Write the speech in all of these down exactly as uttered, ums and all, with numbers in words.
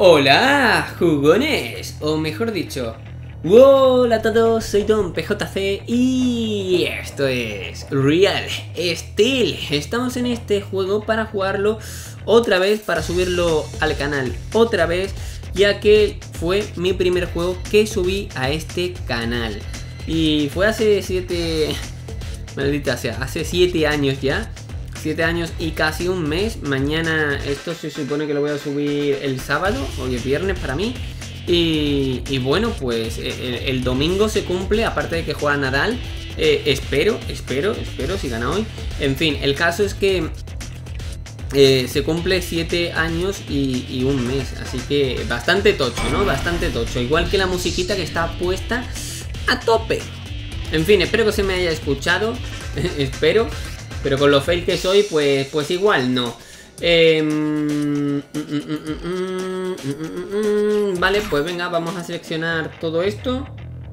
Hola, jugones, o mejor dicho, hola a todos, soy Don P J C y esto es Real Steel. Estamos en este juego para jugarlo otra vez, para subirlo al canal otra vez, ya que fue mi primer juego que subí a este canal. Y fue hace siete... maldita sea, hace siete años ya. siete años y casi un mes. Mañana esto se supone que lo voy a subir el sábado, hoy es viernes para mí. Y, y bueno, pues el, el domingo se cumple, aparte de que juega Nadal. eh, Espero, espero, espero si gana hoy. En fin, el caso es que eh, se cumple siete años y, y un mes. Así que bastante tocho, ¿no? Bastante tocho. Igual que la musiquita que está puesta a tope. En fin, espero que se me haya escuchado. Espero. Pero con lo fail que soy, pues, pues igual no. Eh, mm, mm, mm, mm, mm, mm, vale, pues venga, vamos a seleccionar todo esto.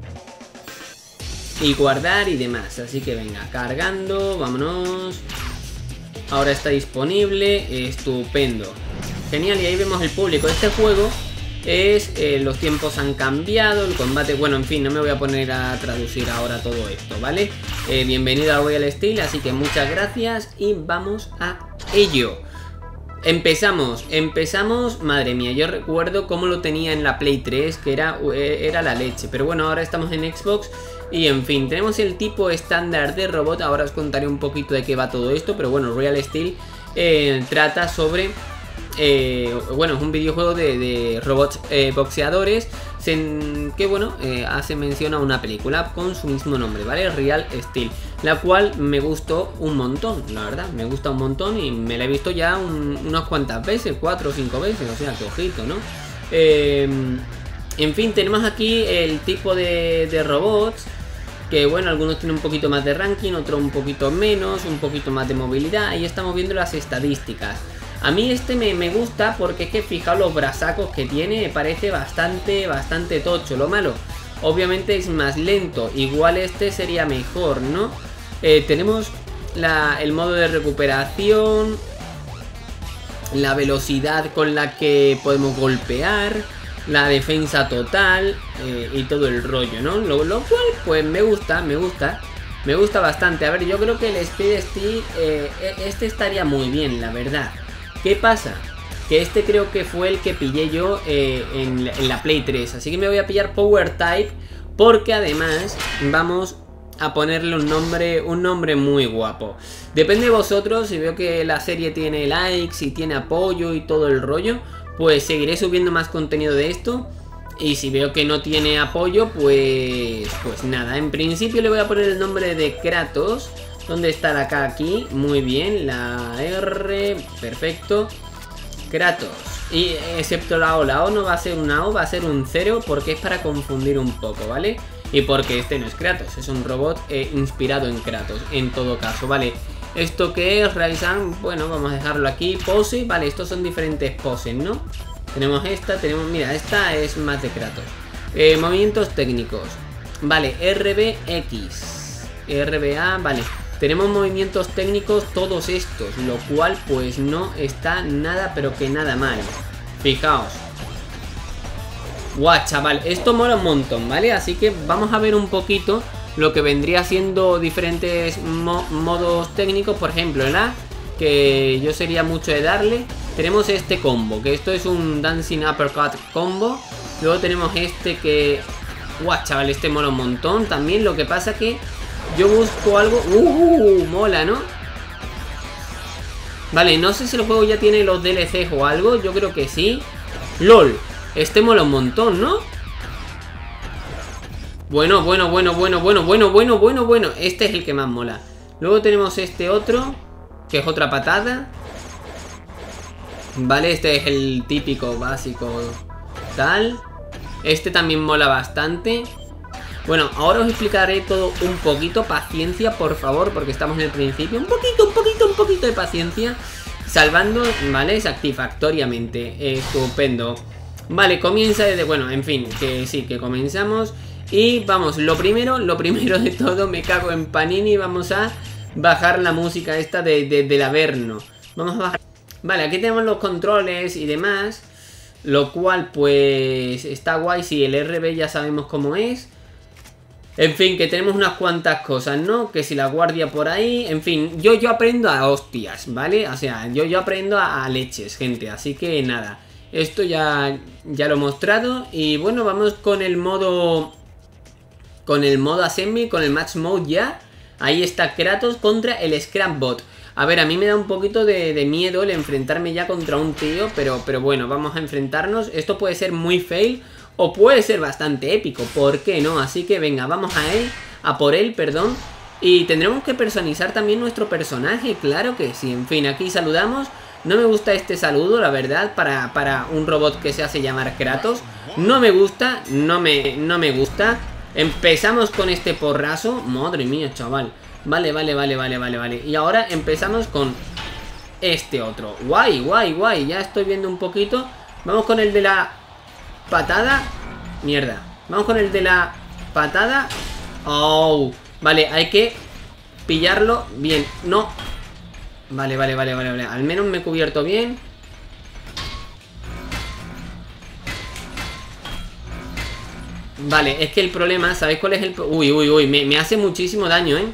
Y guardar y demás. Así que venga, cargando, vámonos. Ahora está disponible, estupendo. Genial, y ahí vemos el público. Este juego es, eh, los tiempos han cambiado, el combate, bueno, en fin, no me voy a poner a traducir ahora todo esto, ¿vale? Eh, bienvenido a Real Steel, así que muchas gracias y vamos a ello. Empezamos, empezamos, madre mía, yo recuerdo cómo lo tenía en la Play tres, que era, era la leche, pero bueno, ahora estamos en Xbox y en fin, tenemos el tipo estándar de robot. Ahora os contaré un poquito de qué va todo esto, pero bueno, Real Steel eh, trata sobre... Eh, bueno, es un videojuego de, de robots eh, boxeadores sen, que bueno, eh, hace mención a una película con su mismo nombre, ¿vale? Real Steel, la cual me gustó un montón, la verdad, me gusta un montón y me la he visto ya un, unas cuantas veces, cuatro o cinco veces, o sea, que ojito, ¿no? Eh, en fin, tenemos aquí el tipo de, de robots, que bueno, algunos tienen un poquito más de ranking, otros un poquito menos, un poquito más de movilidad. Ahí estamos viendo las estadísticas. A mí este me, me gusta porque es que fijaos los brazacos que tiene, me parece bastante, bastante tocho. Lo malo, obviamente es más lento, igual este sería mejor, ¿no? Eh, tenemos la, el modo de recuperación, la velocidad con la que podemos golpear, la defensa total eh, y todo el rollo, ¿no? Lo, lo cual pues me gusta, me gusta. Me gusta bastante. A ver, yo creo que el Speed Steel, eh, este estaría muy bien, la verdad. ¿Qué pasa? Que este creo que fue el que pillé yo eh, en, la, en la Play tres. Así que me voy a pillar Power Type, porque además vamos a ponerle un nombre, un nombre muy guapo. Depende de vosotros, si veo que la serie tiene likes y tiene apoyo y todo el rollo, pues seguiré subiendo más contenido de esto. Y si veo que no tiene apoyo, pues, pues nada. En principio le voy a poner el nombre de Kratos. ¿Dónde está la K aquí? Muy bien, la R, perfecto. Kratos. Y excepto la O, la O no va a ser una O, va a ser un cero, porque es para confundir un poco, ¿vale? Y porque este no es Kratos, es un robot eh, inspirado en Kratos, en todo caso, ¿vale? ¿Esto qué es? Realizar, bueno, vamos a dejarlo aquí. Pose, vale, estos son diferentes poses, ¿no? Tenemos esta, tenemos, mira, esta es más de Kratos. eh, Movimientos técnicos, vale, R B X, R B A, vale. Tenemos movimientos técnicos todos estos, lo cual pues no está nada, pero que nada mal. Fijaos. Guau, chaval, esto mola un montón, ¿vale? Así que vamos a ver un poquito lo que vendría siendo diferentes mo modos técnicos. Por ejemplo, el A, que yo sería mucho de darle. Tenemos este combo, que esto es un Dancing Uppercut combo. Luego tenemos este que... Guau, chaval, este mola un montón también. Lo que pasa que yo busco algo... ¡Uh! Mola, ¿no? Vale, no sé si el juego ya tiene los D L Cs o algo. Yo creo que sí. ¡Lol! Este mola un montón, ¿no? Bueno, bueno, bueno, bueno, bueno, bueno, bueno, bueno, bueno. Este es el que más mola. Luego tenemos este otro, que es otra patada. Vale, este es el típico básico tal. Este también mola bastante. Bueno, ahora os explicaré todo un poquito. Paciencia, por favor, porque estamos en el principio. Un poquito, un poquito, un poquito de paciencia. Salvando, vale, satisfactoriamente. Estupendo. Vale, comienza desde... Bueno, en fin, que sí, que comenzamos. Y vamos, lo primero, lo primero de todo, me cago en Panini. Vamos a bajar la música esta de, de, del Averno. Vamos a bajar. Vale, aquí tenemos los controles y demás. Lo cual pues está guay. Si el R B ya sabemos cómo es. En fin, que tenemos unas cuantas cosas, ¿no? Que si la guardia por ahí, en fin, yo, yo aprendo a hostias, ¿vale? O sea, yo, yo aprendo a, a leches, gente, así que nada. Esto ya, ya lo he mostrado. Y bueno, vamos con el modo... Con el modo Assembly, con el Match Mode ya. Ahí está Kratos contra el Scrapbot. A ver, a mí me da un poquito de, de miedo el enfrentarme ya contra un tío, pero, pero bueno, vamos a enfrentarnos. Esto puede ser muy fail o puede ser bastante épico, ¿por qué no? Así que venga, vamos a él, a por él, perdón. Y tendremos que personalizar también nuestro personaje, claro que sí. En fin, aquí saludamos. No me gusta este saludo, la verdad, para, para un robot que se hace llamar Kratos. No me gusta, no me, no me gusta. Empezamos con este porrazo. Madre mía, chaval. Vale, vale, vale, vale, vale, vale. Y ahora empezamos con este otro. Guay, guay, guay. Ya estoy viendo un poquito. Vamos con el de la patada. Mierda. Vamos con el de la patada. Oh. Vale, hay que pillarlo bien. No. Vale, vale, vale, vale, vale. Al menos me he cubierto bien. Vale, es que el problema, ¿sabéis cuál es el...? Uy, uy, uy, me, me hace muchísimo daño, ¿eh?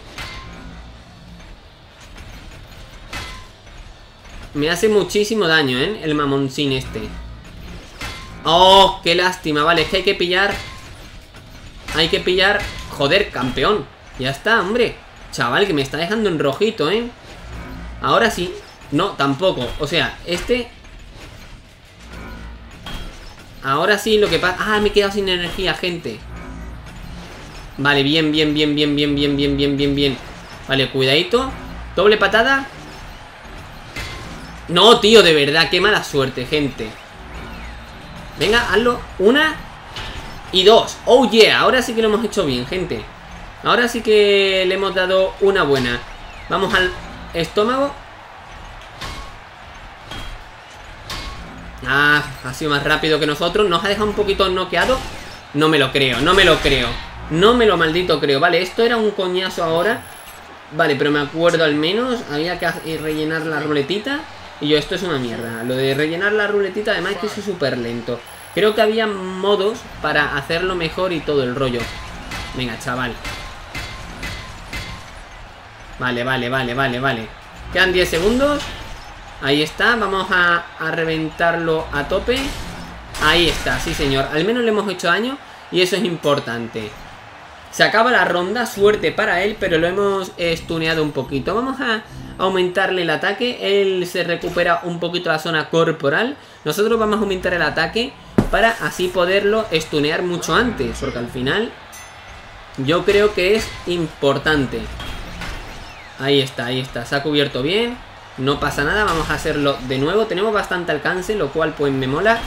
Me hace muchísimo daño, ¿eh? El mamoncín este. ¡Oh, qué lástima! Vale, es que hay que pillar... Hay que pillar... Joder, campeón. Ya está, hombre. Chaval, que me está dejando en rojito, ¿eh? Ahora sí. No, tampoco. O sea, este... Ahora sí, lo que pasa... Ah, me he quedado sin energía, gente. Vale, bien, bien, bien, bien, bien, bien, bien, bien, bien, bien. Vale, cuidadito. Doble patada. No, tío, de verdad, qué mala suerte, gente. Venga, hazlo. Una y dos. Oh, yeah, ahora sí que lo hemos hecho bien, gente. Ahora sí que le hemos dado una buena. Vamos al estómago. Ah, ha sido más rápido que nosotros. Nos ha dejado un poquito noqueado. No me lo creo, no me lo creo. No me lo maldito creo. Vale, esto era un coñazo ahora. Vale, pero me acuerdo al menos. Había que rellenar la ruletita. Y yo, esto es una mierda. Lo de rellenar la ruletita, además es que eso es súper lento. Creo que había modos para hacerlo mejor y todo el rollo. Venga, chaval. Vale, vale, vale, vale, vale. Quedan diez segundos. Ahí está, vamos a, a reventarlo a tope. Ahí está, sí señor. Al menos le hemos hecho daño y eso es importante. Se acaba la ronda, suerte para él, pero lo hemos stuneado un poquito. Vamos a aumentarle el ataque. Él se recupera un poquito la zona corporal. Nosotros vamos a aumentar el ataque para así poderlo stunear mucho antes, porque al final yo creo que es importante. Ahí está, ahí está, se ha cubierto bien. No pasa nada, vamos a hacerlo de nuevo. Tenemos bastante alcance, lo cual pues me mola.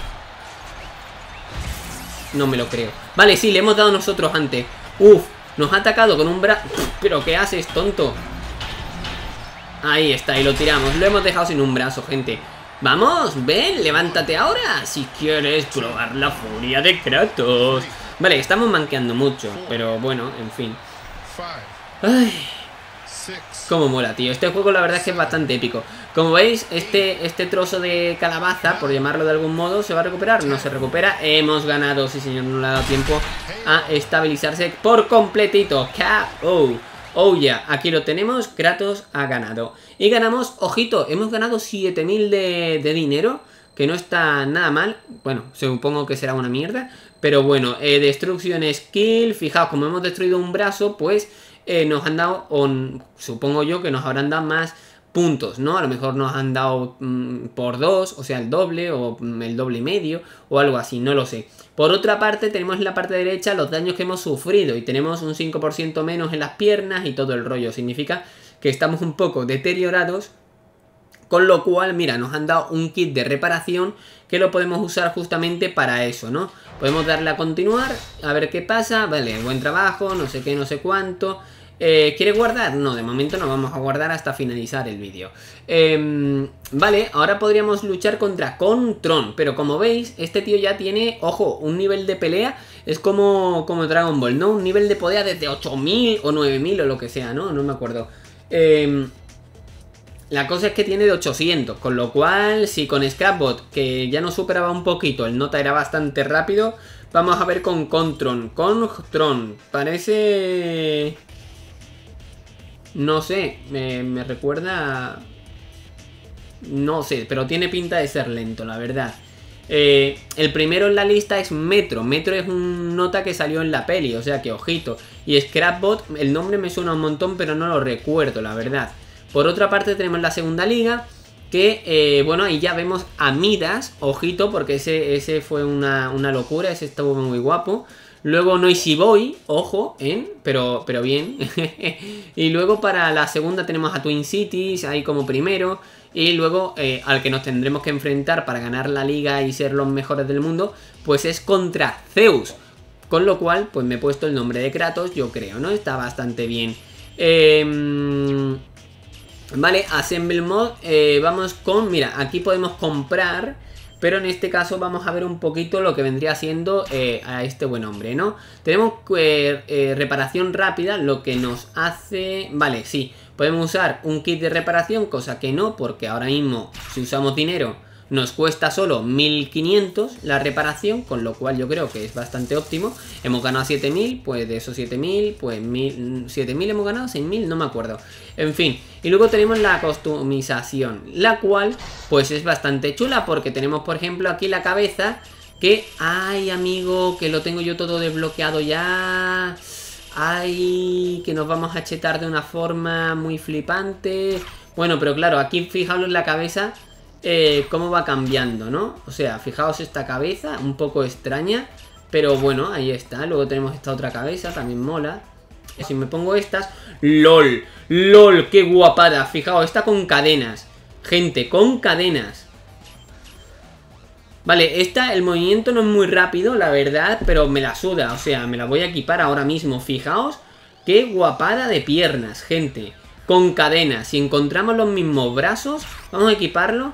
No me lo creo. Vale, sí, le hemos dado nosotros antes. Uf, nos ha atacado con un brazo. ¿Pero qué haces, tonto? Ahí está, y lo tiramos. Lo hemos dejado sin un brazo, gente. Vamos, ven, levántate ahora si quieres probar la furia de Kratos. Vale, estamos manqueando mucho, pero bueno, en fin. Ay, cómo mola, tío. Este juego la verdad es que es bastante épico. Como veis, este, este trozo de calabaza, por llamarlo de algún modo, ¿se va a recuperar? No se recupera. Hemos ganado, sí señor, no le ha dado tiempo a estabilizarse por completito. K O Oh yeah, aquí lo tenemos, Kratos ha ganado. Y ganamos, ojito, hemos ganado siete mil de, de dinero, que no está nada mal. Bueno, supongo que será una mierda, pero bueno, eh, destrucción skill. Fijaos, como hemos destruido un brazo, pues eh, nos han dado, o supongo yo que nos habrán dado más puntos, ¿no? A lo mejor nos han dado mmm, por dos, o sea, el doble o mmm, el doble y medio o algo así, no lo sé. Por otra parte, tenemos en la parte derecha los daños que hemos sufrido y tenemos un cinco por ciento menos en las piernas y todo el rollo. Significa que estamos un poco deteriorados, con lo cual, mira, nos han dado un kit de reparación que lo podemos usar justamente para eso, ¿no? Podemos darle a continuar, a ver qué pasa. Vale, buen trabajo, no sé qué, no sé cuánto. Eh, ¿Quiere guardar? No, de momento no vamos a guardar hasta finalizar el vídeo. eh, Vale, ahora podríamos luchar contra Contron. Pero como veis, este tío ya tiene, ojo, un nivel de pelea. Es como, como Dragon Ball, ¿no? Un nivel de pelea desde ocho mil o nueve mil o lo que sea, ¿no? No me acuerdo. eh, La cosa es que tiene de ochocientos, con lo cual, si con Scrapbot, que ya nos superaba un poquito, el nota era bastante rápido, vamos a ver con Contron. Contron, parece... No sé, me, me recuerda... No sé, pero tiene pinta de ser lento, la verdad. Eh, el primero en la lista es Metro. Metro es un nota que salió en la peli, o sea que ojito. Y Scrapbot, el nombre me suena un montón, pero no lo recuerdo, la verdad. Por otra parte tenemos la segunda liga, que, eh, bueno, ahí ya vemos a Midas, ojito, porque ese, ese fue una, una locura, ese estuvo muy guapo. Luego Noisy Boy, ojo, ¿eh? pero, pero bien. Y luego para la segunda tenemos a Twin Cities, ahí como primero. Y luego eh, al que nos tendremos que enfrentar para ganar la liga y ser los mejores del mundo, pues es contra Zeus. Con lo cual, pues me he puesto el nombre de Kratos, yo creo, ¿no? Está bastante bien. Eh... Vale, Assemble Mod, eh, vamos con, mira, aquí podemos comprar, pero en este caso vamos a ver un poquito lo que vendría siendo eh, a este buen hombre, ¿no? Tenemos eh, eh, reparación rápida, lo que nos hace, vale, sí, podemos usar un kit de reparación, cosa que no, porque ahora mismo si usamos dinero nos cuesta solo mil quinientos la reparación, con lo cual yo creo que es bastante óptimo. Hemos ganado siete mil, pues de esos siete mil, pues siete mil hemos ganado, seis mil, no me acuerdo. En fin, y luego tenemos la customización, la cual pues es bastante chula, porque tenemos por ejemplo aquí la cabeza, que, ay amigo, que lo tengo yo todo desbloqueado ya. Ay, que nos vamos a chetar de una forma muy flipante. Bueno, pero claro, aquí fijaos en la cabeza. Eh, cómo va cambiando, ¿no? O sea, fijaos esta cabeza, un poco extraña, pero bueno, ahí está. Luego tenemos esta otra cabeza, también mola. Si me pongo estas, LOL, LOL, qué guapada. Fijaos, esta con cadenas, gente, con cadenas. Vale, esta, el movimiento no es muy rápido, la verdad, pero me la suda, o sea, me la voy a equipar ahora mismo. Fijaos, qué guapada de piernas, gente, con cadenas. Si encontramos los mismos brazos, vamos a equiparlo.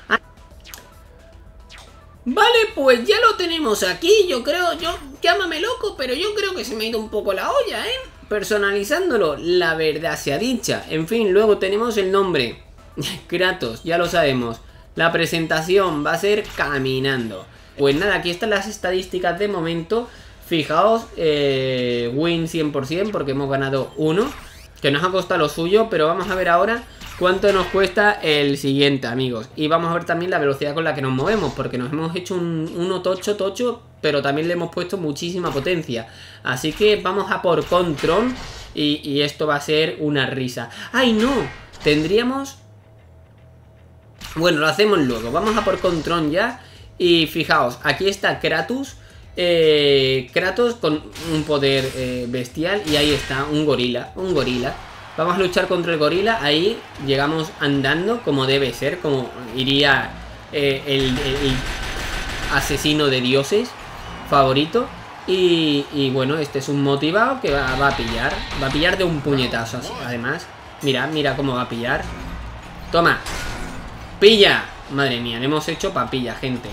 Vale, pues ya lo tenemos aquí, yo creo, yo, llámame loco, pero yo creo que se me ha ido un poco la olla, ¿eh? Personalizándolo, la verdad sea dicha. En fin, luego tenemos el nombre, Kratos, ya lo sabemos. La presentación va a ser caminando. Pues nada, aquí están las estadísticas de momento. Fijaos, eh, win cien por cien porque hemos ganado uno, que nos ha costado lo suyo, pero vamos a ver ahora cuánto nos cuesta el siguiente, amigos. Y vamos a ver también la velocidad con la que nos movemos, porque nos hemos hecho un uno tocho tocho, pero también le hemos puesto muchísima potencia. Así que vamos a por Contron y, y esto va a ser una risa. ¡Ay, no! Tendríamos... Bueno, lo hacemos luego. Vamos a por Contron ya. Y fijaos, aquí está Kratos. Eh, Kratos con un poder eh, bestial. Y ahí está, un gorila. Un gorila. Vamos a luchar contra el gorila. Ahí llegamos andando como debe ser. Como iría eh, el, el, el asesino de dioses favorito. Y, y bueno, este es un motivado que va, va a pillar. Va a pillar de un puñetazo así, además. Mira, mira cómo va a pillar. Toma. ¡Pilla! Madre mía, le hemos hecho papilla, gente.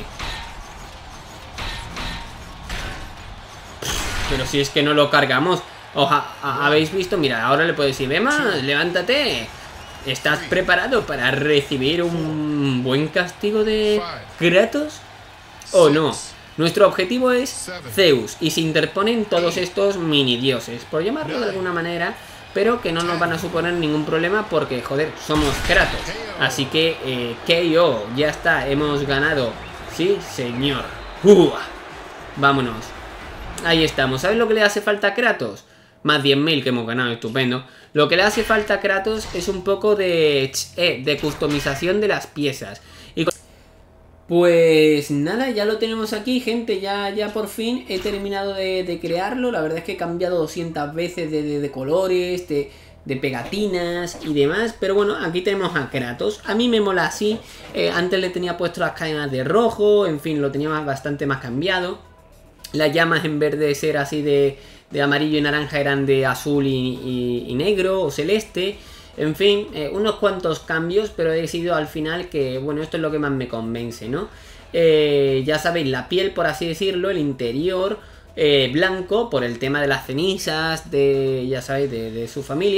Pero si es que no lo cargamos. Oja, ¿habéis visto? Mira, ahora le puedo decir, Emma, levántate. ¿Estás preparado para recibir un buen castigo de Kratos? ¿O no? Nuestro objetivo es Zeus y se interponen todos estos mini dioses, por llamarlo de alguna manera, pero que no nos van a suponer ningún problema porque, joder, somos Kratos. Así que, eh, K O, ya está, hemos ganado. Sí, señor. ¡Uah! Vámonos. Ahí estamos. ¿Sabes lo que le hace falta a Kratos? Más diez mil que hemos ganado, estupendo. Lo que le hace falta a Kratos es un poco de, eh, de customización de las piezas. Y pues nada, ya lo tenemos aquí, gente. Ya, ya por fin he terminado de, de crearlo. La verdad es que he cambiado doscientas veces de, de, de colores, de, de pegatinas y demás. Pero bueno, aquí tenemos a Kratos. A mí me mola así. eh, Antes le tenía puesto las cadenas de rojo. En fin, lo tenía más, bastante más cambiado. Las llamas, en vez de ser así de, de amarillo y naranja, eran de azul y, y, y negro o celeste. En fin, eh, unos cuantos cambios, pero he decidido al final que, bueno, esto es lo que más me convence, ¿no? Eh, ya sabéis, la piel, por así decirlo, el interior eh, blanco, por el tema de las cenizas, de, ya sabéis, de, de su familia.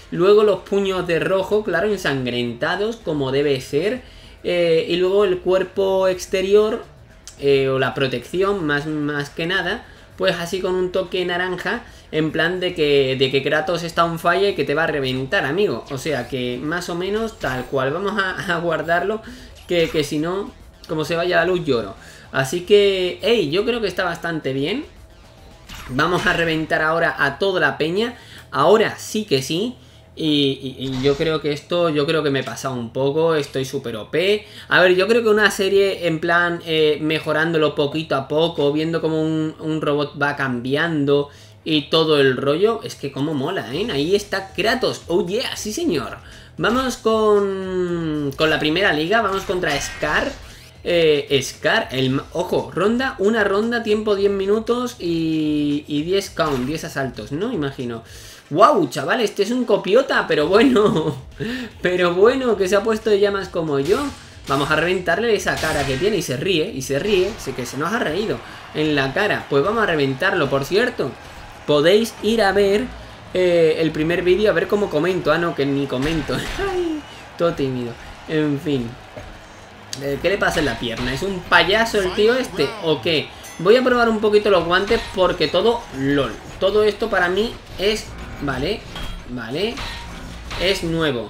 Luego los puños de rojo, claro, ensangrentados, como debe ser. Eh, y luego el cuerpo exterior, eh, o la protección, más, más que nada, pues así con un toque naranja, en plan de que, de que Kratos está on fire y que te va a reventar, amigo. O sea que más o menos tal cual. Vamos a, a guardarlo, que, que si no, como se vaya la luz lloro. Así que, hey, yo creo que está bastante bien. Vamos a reventar ahora a toda la peña. Ahora sí que sí. Y, y, y yo creo que esto, yo creo que me he pasado un poco, estoy súper O P. A ver, yo creo que una serie en plan eh, mejorándolo poquito a poco, viendo como un, un robot va cambiando y todo el rollo, es que como mola, ¿eh? Ahí está Kratos, oh yeah, sí señor. Vamos con, con la primera liga, vamos contra Scar. Eh, Scar, el, ojo, ronda, una ronda, tiempo diez minutos y, y diez count, diez asaltos, ¿no? Imagino. ¡Wow, chaval! Este es un copiota, pero bueno. Pero bueno, que se ha puesto de llamas como yo. Vamos a reventarle esa cara que tiene y se ríe, y se ríe. Sé que se nos ha reído en la cara. Pues vamos a reventarlo, por cierto. Podéis ir a ver eh, el primer vídeo, a ver cómo comento. Ah, no, que ni comento. Ay, todo tímido. En fin. Eh, ¿Qué le pasa en la pierna? ¿Es un payaso el tío este o qué? Voy a probar un poquito los guantes porque todo... LOL. Todo esto para mí es... Vale, vale. Es nuevo.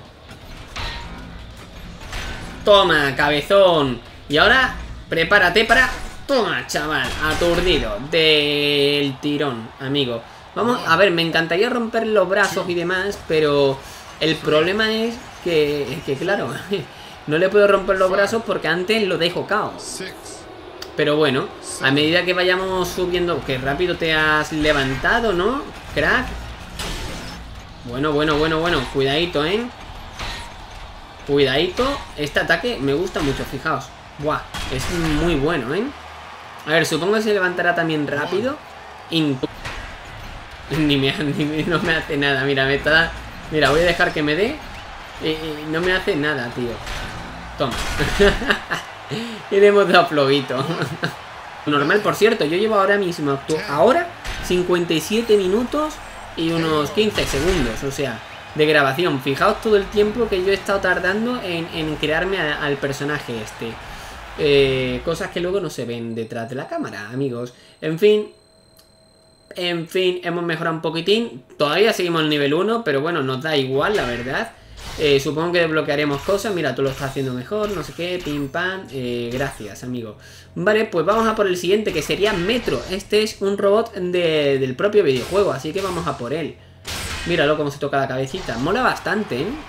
Toma, cabezón. Y ahora, prepárate para... Toma, chaval, aturdido. Del tirón, amigo. Vamos, a ver, me encantaría romper los brazos y demás, pero el problema es que, que claro, no le puedo romper los brazos porque antes lo dejo caos. Pero bueno, a medida que vayamos subiendo... Que rápido te has levantado, ¿no? Crack. Bueno, bueno, bueno, bueno. Cuidadito, ¿eh? Cuidadito. Este ataque me gusta mucho, fijaos. Buah, es muy bueno, ¿eh? A ver, supongo que se levantará también rápido. Intu ni me, ni me, no me hace nada. Mira, me está... Mira, voy a dejar que me dé. Y, y no me hace nada, tío. Toma. Y le hemos dado flojito. Normal, por cierto, yo llevo ahora mismo ahora cincuenta y siete minutos y unos quince segundos, o sea, de grabación. Fijaos todo el tiempo que yo he estado tardando en, en crearme a, al personaje este. Eh, cosas que luego no se ven detrás de la cámara, amigos. En fin. En fin, hemos mejorado un poquitín. Todavía seguimos en nivel uno, pero bueno, nos da igual, la verdad. Eh, supongo que desbloquearemos cosas. Mira, tú lo estás haciendo mejor, no sé qué, pim pam. Eh, gracias, amigo. Vale, pues vamos a por el siguiente, que sería Metro. Este es un robot de, del propio videojuego, así que vamos a por él. Míralo cómo se toca la cabecita. Mola bastante, ¿eh?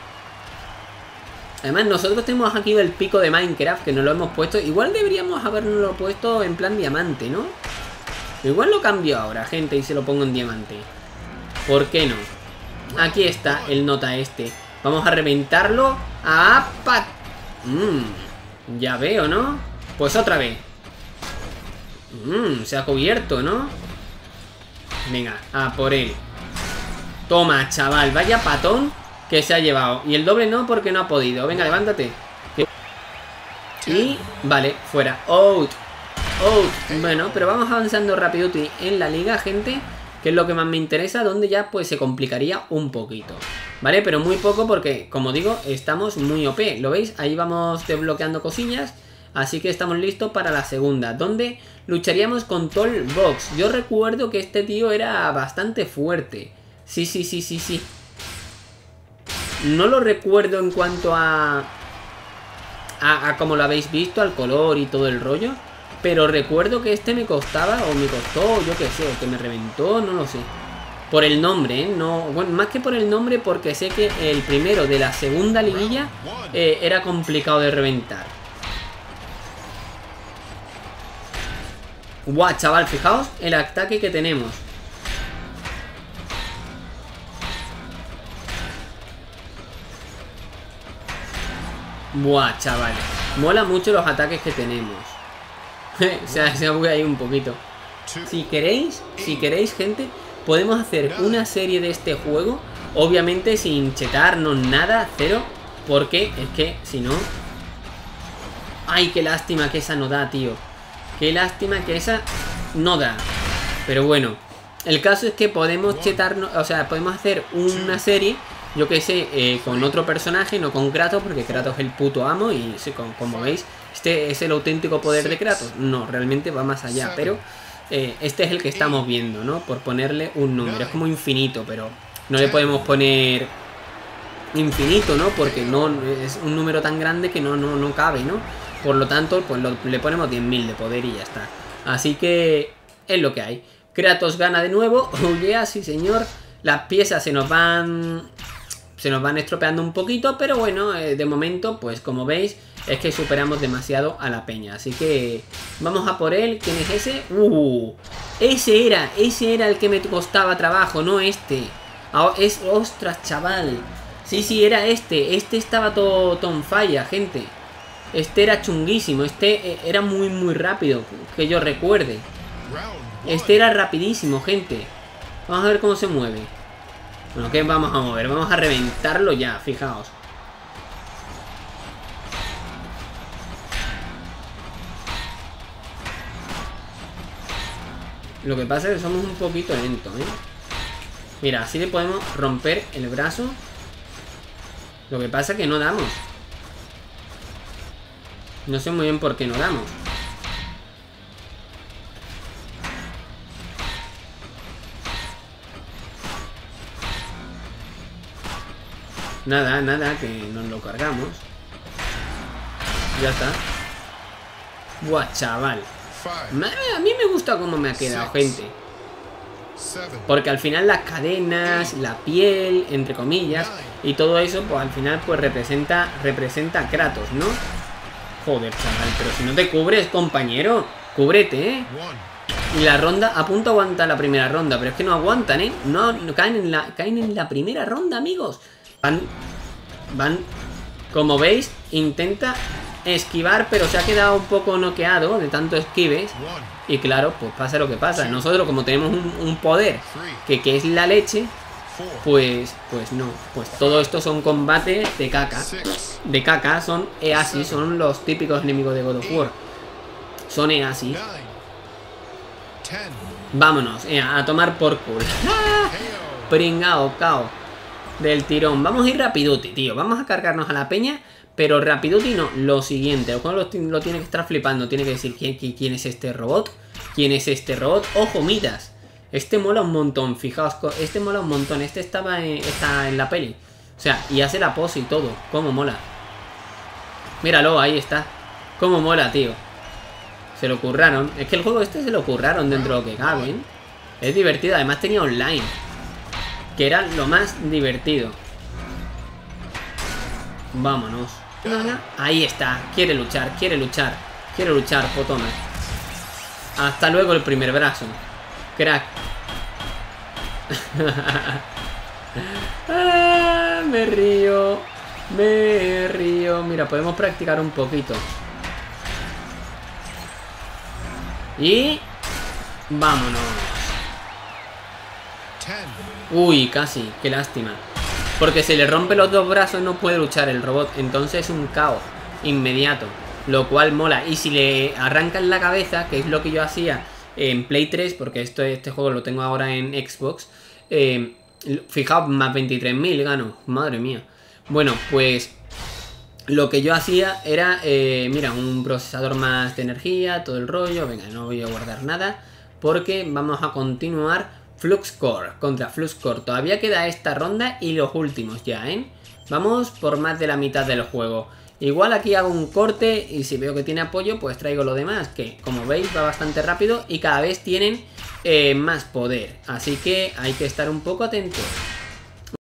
Además, nosotros tenemos aquí el pico de Minecraft, que nos lo hemos puesto. Igual deberíamos habernoslo puesto en plan diamante, ¿no? Igual lo cambio ahora, gente, y se lo pongo en diamante. ¿Por qué no? Aquí está el nota este. Vamos a reventarlo. ¡A pat! Mmm, ya veo, ¿no? Pues otra vez. Mmm, se ha cubierto, ¿no? Venga, a por él. Toma, chaval, vaya patón que se ha llevado. Y el doble no, porque no ha podido. Venga, levántate. Y, vale, fuera. Out. Out. Bueno, pero vamos avanzando rápido en la liga, gente, que es lo que más me interesa, donde ya pues se complicaría un poquito. Vale, pero muy poco porque, como digo, estamos muy O P. ¿Lo veis? Ahí vamos desbloqueando cosillas. Así que estamos listos para la segunda, donde lucharíamos con Tall Box. Yo recuerdo que este tío era bastante fuerte. Sí, sí, sí, sí, sí. No lo recuerdo en cuanto a... A, a como lo habéis visto, al color y todo el rollo. Pero recuerdo que este me costaba, o me costó, yo qué sé, que me reventó, no lo sé. Por el nombre, ¿eh? No, bueno, más que por el nombre, porque sé que el primero de la segunda liguilla eh, era complicado de reventar. Guau, chaval, fijaos el ataque que tenemos. Buah, chaval. Mola mucho los ataques que tenemos. se, ha, se ha bugueado ahí un poquito. Si queréis, si queréis, gente, podemos hacer una serie de este juego. Obviamente sin chetarnos nada, cero. Porque es que, si no... Ay, qué lástima que esa no da, tío. Qué lástima que esa no da. Pero bueno, el caso es que podemos chetarnos, o sea, podemos hacer una serie yo que sé, eh, con otro personaje, no con Kratos, porque Kratos es el puto amo y sí, como, como veis, este es el auténtico poder de Kratos. No, realmente va más allá, pero eh, este es el que estamos viendo, ¿no? Por ponerle un número, es como infinito, pero no le podemos poner infinito, ¿no? Porque no es un número tan grande que no, no, no cabe, ¿no? Por lo tanto, pues lo, le ponemos diez mil de poder y ya está. Así que es lo que hay. Kratos gana de nuevo. Oh yeah, sí señor. Las piezas se nos van... Se nos van estropeando un poquito, pero bueno, eh, de momento, pues como veis, es que superamos demasiado a la peña. Así que vamos a por él. ¿Quién es ese? Uh, ese era, ese era el que me costaba trabajo, no este. Ah, es, ostras, chaval. Sí, sí, era este. Este estaba todo, todo en falla, gente. Este era chunguísimo. Este eh, era muy, muy rápido, que yo recuerde. Este era rapidísimo, gente. Vamos a ver cómo se mueve. Bueno, ¿qué vamos a mover? Vamos a reventarlo ya, fijaos. Lo que pasa es que somos un poquito lentos, ¿eh? Mira, así le podemos romper el brazo. Lo que pasa es que no damos. No sé muy bien por qué no damos. Nada, nada, que nos lo cargamos. Ya está. Buah, chaval. A mí me gusta cómo me ha quedado, gente. Porque al final las cadenas, la piel, entre comillas, y todo eso, pues al final pues representa, representa a Kratos, ¿no? Joder, chaval, pero si no te cubres, compañero, cúbrete, ¿eh? Y la ronda, a punto aguanta la primera ronda, pero es que no aguantan, ¿eh? No, no caen en la, caen en la primera ronda, amigos. Van, van, como veis, intenta esquivar, pero se ha quedado un poco noqueado de tanto esquives. Y claro, pues pasa lo que pasa. Nosotros, como tenemos un, un poder que, que es la leche, pues, pues no. Pues todo esto son combates de caca. De caca, son Easis, son los típicos enemigos de God of War. Son Easis. Vámonos, eh, a tomar por culo. Pringao, cao. Del tirón. Vamos a ir rapiduti, tío. Vamos a cargarnos a la peña. Pero rapiduti no. Lo siguiente. El juego lo, lo tiene que estar flipando. Tiene que decir ¿quién, quién es este robot. ¿Quién es este robot? Ojo, miras. Este mola un montón. Fijaos. Este mola un montón. Este estaba en, está en la peli. O sea, y hace la pose y todo. Cómo mola. Míralo, ahí está. Cómo mola, tío. Se lo curraron. Es que el juego este se lo curraron dentro de lo que cabe, ¿eh? Es divertido. Además tenía online. Que era lo más divertido. Vámonos. Ahí está. Quiere luchar, quiere luchar. Quiere luchar, potona. Hasta luego el primer brazo. Crack. Ah, me río. Me río. Mira, podemos practicar un poquito. Y... vámonos. Uy, casi, qué lástima. Porque se le rompe los dos brazos, no puede luchar el robot. Entonces es un caos inmediato. Lo cual mola. Y si le arrancan la cabeza, que es lo que yo hacía en Play tres, porque esto, este juego lo tengo ahora en Xbox. eh, Fijaos, más veintitrés mil gano. Madre mía. Bueno, pues lo que yo hacía era, eh, mira, un procesador más de energía, todo el rollo. Venga, no voy a guardar nada, porque vamos a continuar. Flux Core contra Flux Core. Todavía queda esta ronda y los últimos ya, ¿eh? Vamos por más de la mitad del juego. Igual aquí hago un corte y si veo que tiene apoyo, pues traigo lo demás, que como veis va bastante rápido y cada vez tienen eh, más poder. Así que hay que estar un poco atentos.